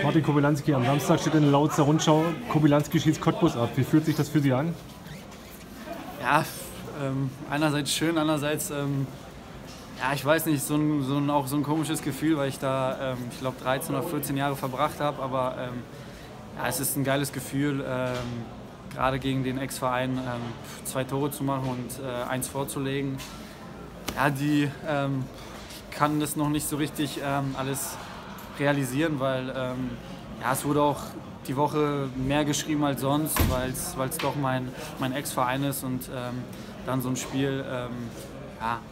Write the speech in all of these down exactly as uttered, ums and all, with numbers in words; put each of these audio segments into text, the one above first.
Martin Kobylanski. Am Samstag steht in der Lautzer Rundschau, Kobylanski schießt Cottbus ab. Wie fühlt sich das für Sie an? Ja, ähm, einerseits schön, andererseits, ähm, ja, ich weiß nicht, so ein, so ein, auch so ein komisches Gefühl, weil ich da, ähm, ich glaube, dreizehn oder vierzehn Jahre verbracht habe. Aber ähm, ja, es ist ein geiles Gefühl, ähm, gerade gegen den Ex-Verein ähm, zwei Tore zu machen und äh, eins vorzulegen. Ja, die ähm, ich kann das noch nicht so richtig ähm, alles realisieren, weil ähm, ja, es wurde auch die Woche mehr geschrieben als sonst, weil es doch mein, mein Ex-Verein ist und ähm, dann so ein Spiel ähm, ja,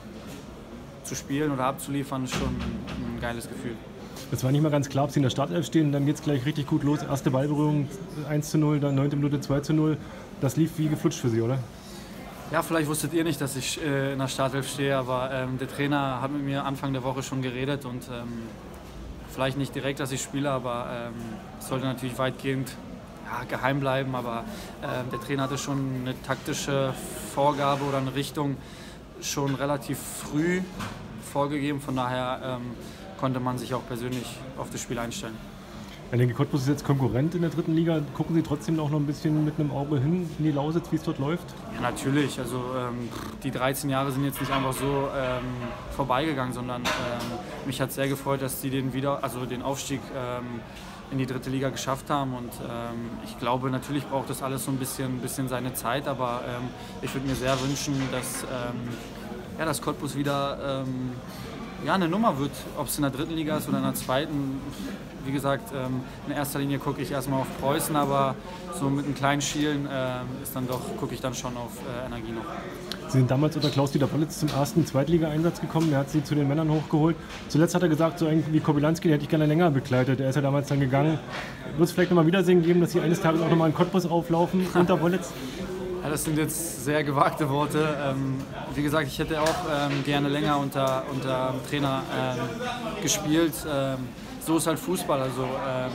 zu spielen oder abzuliefern, ist schon ein, ein geiles Gefühl. Das war nicht mal ganz klar, ob Sie in der Startelf stehen, dann geht es gleich richtig gut los. Erste Ballberührung eins zu null, dann neunte Minute zwei zu null. Das lief wie geflutscht für Sie, oder? Ja, vielleicht wusstet ihr nicht, dass ich äh, in der Startelf stehe, aber ähm, der Trainer hat mit mir Anfang der Woche schon geredet und ähm, vielleicht nicht direkt, dass ich spiele, aber ähm, es sollte natürlich weitgehend ja, geheim bleiben, aber äh, der Trainer hatte schon eine taktische Vorgabe oder eine Richtung schon relativ früh vorgegeben, von daher ähm, konnte man sich auch persönlich auf das Spiel einstellen. Ich denke, Cottbus ist jetzt Konkurrent in der dritten Liga. Gucken Sie trotzdem auch noch ein bisschen mit einem Auge hin in die Lausitz, wie es dort läuft? Ja, natürlich. Also ähm, die dreizehn Jahre sind jetzt nicht einfach so ähm, vorbeigegangen, sondern ähm, mich hat sehr gefreut, dass sie den, wieder, also den Aufstieg ähm, in die dritte Liga geschafft haben. Und ähm, ich glaube, natürlich braucht das alles so ein bisschen, bisschen seine Zeit, aber ähm, ich würde mir sehr wünschen, dass, ähm, ja, dass Cottbus wieder ähm, ja, eine Nummer wird, ob es in der dritten Liga ist oder in der zweiten. Wie gesagt, ähm, in erster Linie gucke ich erstmal auf Preußen, aber so mit einem kleinen Schielen ähm, ist dann doch, gucke ich dann schon auf äh, Energie noch. Sie sind damals unter Klaus-Dieter Wollitz zum ersten Zweitliga-Einsatz gekommen. Er hat Sie zu den Männern hochgeholt. Zuletzt hat er gesagt, so irgendwie Kobylanski, den hätte ich gerne länger begleitet. Er ist ja damals dann gegangen. Wird es vielleicht nochmal Wiedersehen geben, dass Sie eines Tages auch nochmal in Cottbus auflaufen unter Wollitz? Ja, das sind jetzt sehr gewagte Worte. Ähm, wie gesagt, ich hätte auch ähm, gerne länger unter, unter Trainer ähm, gespielt. Ähm, so ist halt Fußball. Also ähm,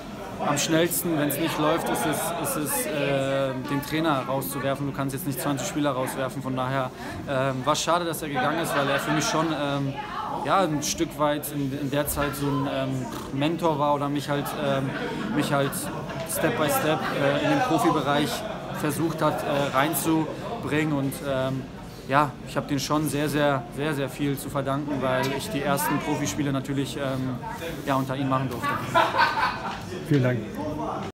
am schnellsten, wenn es nicht läuft, ist es, ist es äh, den Trainer rauszuwerfen. Du kannst jetzt nicht zwanzig Spieler rauswerfen. Von daher ähm, war es schade, dass er gegangen ist, weil er für mich schon ähm, ja, ein Stück weit in, in der Zeit so ein ähm, Mentor war oder mich halt, ähm, mich halt Step by Step äh, in den Profibereich versucht hat äh, reinzubringen und ähm, ja, ich habe den schon sehr, sehr, sehr, sehr viel zu verdanken, weil ich die ersten Profispiele natürlich ähm, ja, unter ihm machen durfte. Vielen Dank.